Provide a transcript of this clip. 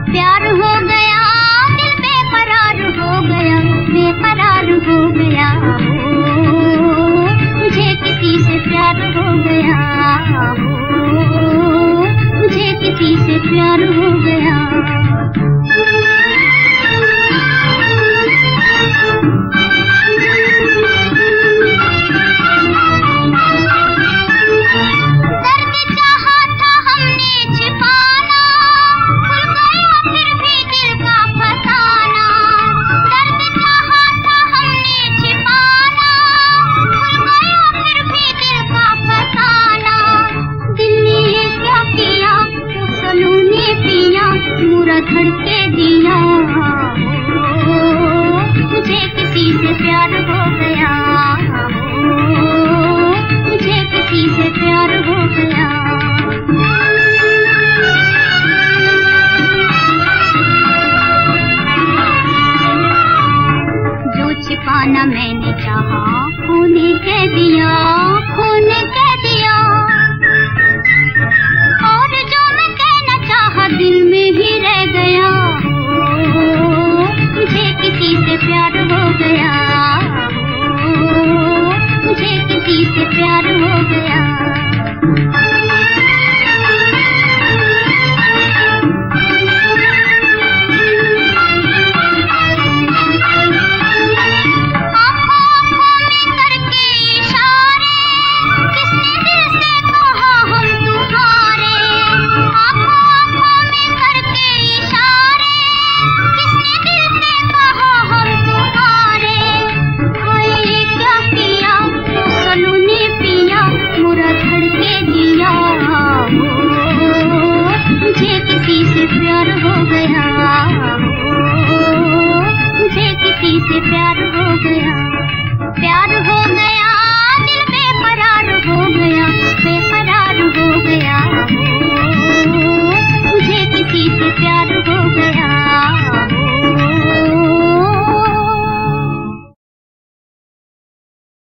प्यार हो गया, दिल बेकरार हो गया, बेकरार हो गया हो, मुझे किसी से प्यार हो गया हो, मुझे किसी से प्यार हो गया। धड़के दिया हो, मुझे किसी से प्यार हो गया हो, मुझे किसी से प्यार हो गया। जो छिपाना मैंने चाहा